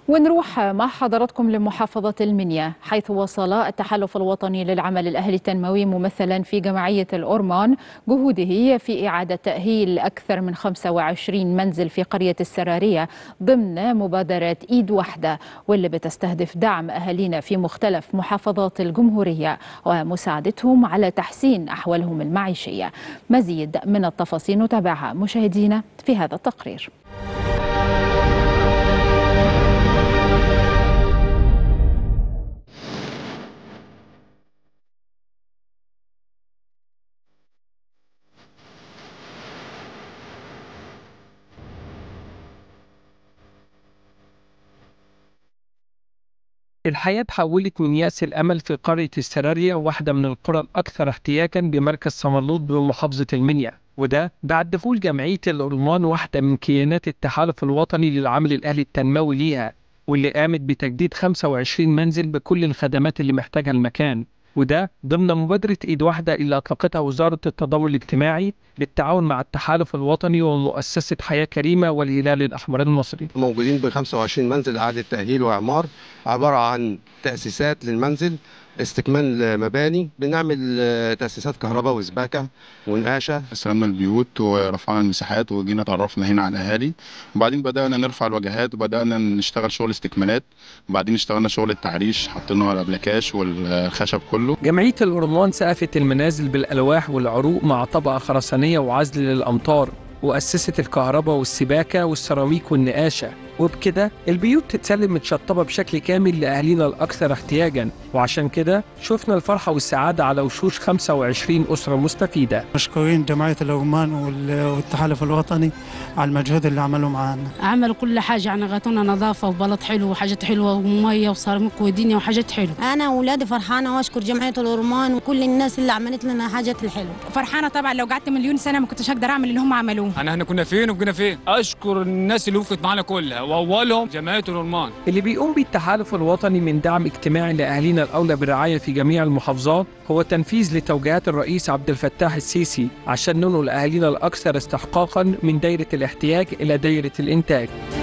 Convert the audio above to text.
ونروح مع حضراتكم لمحافظة المنيا، حيث وصل التحالف الوطني للعمل الأهلي التنموي ممثلا في جمعية الأورمان جهوده في إعادة تأهيل أكثر من 25 منزل في قرية السرارية ضمن مبادرة إيد واحدة، واللي بتستهدف دعم أهالينا في مختلف محافظات الجمهورية ومساعدتهم على تحسين أحوالهم المعيشية. مزيد من التفاصيل نتابعها مشاهدينا في هذا التقرير. الحياة تحولت من يأس الأمل في قرية السرارية، واحدة من القرى الأكثر احتياجا بمركز صمالوط بمحافظة المنيا، وده بعد دخول جمعية الأورمان، واحدة من كيانات التحالف الوطني للعمل الأهلي التنموي ليها، واللي قامت بتجديد 25 منزل بكل الخدمات اللي محتاجها المكان، وده ضمن مبادرة إيد واحدة اللي أطلقتها وزارة التضامن الاجتماعي بالتعاون مع التحالف الوطني ومؤسسة حياة كريمة والهلال الأحمر المصري. موجودين ب 25 منزل إعادة تأهيل وإعمار، عبارة عن تأسيسات للمنزل، استكمال مباني، بنعمل تأسيسات كهرباء وسباكة ونقاشة. استلمنا البيوت ورفعنا المساحات وجينا اتعرفنا هنا على الأهالي، وبعدين بدأنا نرفع الواجهات وبدأنا نشتغل شغل استكمالات، وبعدين اشتغلنا شغل التعريش، حطينا على الأبلكاش والخشب كله. جمعية الأورمان سقفت المنازل بالألواح والعروق مع طبقة خرسانية وعزل للأمطار، وأسست الكهرباء والسباكة والسيراميك والنقاشة، وبكده البيوت تتسلم متشطبة بشكل كامل لأهالينا الأكثر احتياجاً، وعشان كده شفنا الفرحة والسعادة على وشوش 25 أسرة مستفيدة. مشكورين جمعية الأورمان والتحالف الوطني على المجهود اللي عملوا معانا. عملوا كل حاجة، يعني غطونا نظافة وبلط حلو وحاجات حلوة ومية وسيراميك ودنيا وحاجات حلوة. أنا وأولادي فرحانة وأشكر جمعية الأورمان وكل الناس اللي عملت لنا حاجات الحلوة. فرحانة طبعا، لو قعدت مليون سنة ما كنتش هقدر أعمل اللي هم عملوه. احنا كنا فين وبقينا فين. اشكر الناس اللي وقفت معانا كلها، واولهم جمعيه الأورمان اللي بيقوم بالتحالف الوطني من دعم اجتماعي لاهالينا الاولى بالرعايه في جميع المحافظات، هو تنفيذ لتوجيهات الرئيس عبد الفتاح السيسي عشان ننقل اهالينا الاكثر استحقاقا من دايره الاحتياج الى دايره الانتاج.